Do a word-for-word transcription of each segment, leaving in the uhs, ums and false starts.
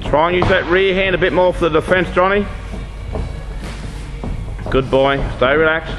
Try and use that rear hand a bit more for the defence, Johnny. Good boy. Stay relaxed.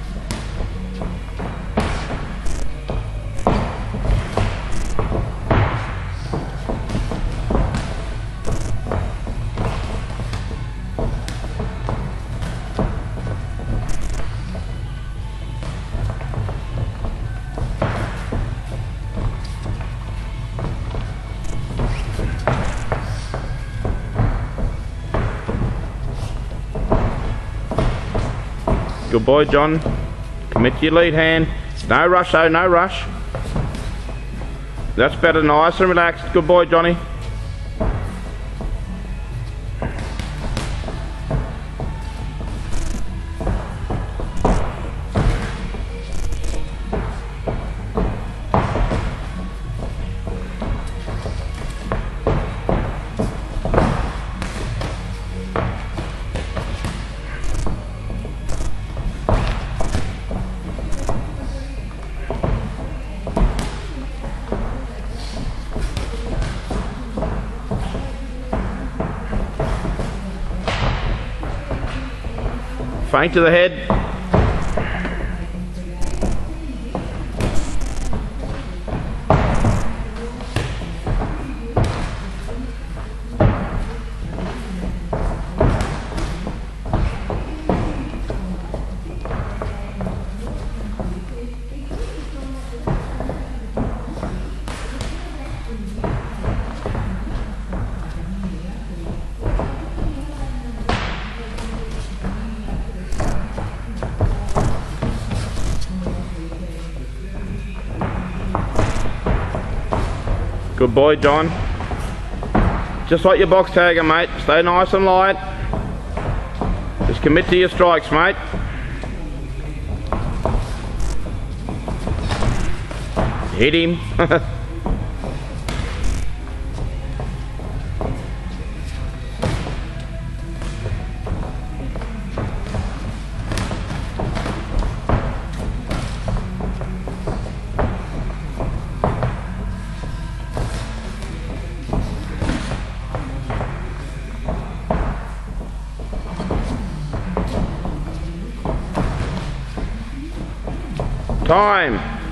Good boy, John. Commit to your lead hand. No rush though, no rush. That's better, nice and relaxed. Good boy, Johnny. Feint to the head. Good boy, John. Just like your box tagger, mate. Stay nice and light. Just commit to your strikes, mate. Hit him. Time.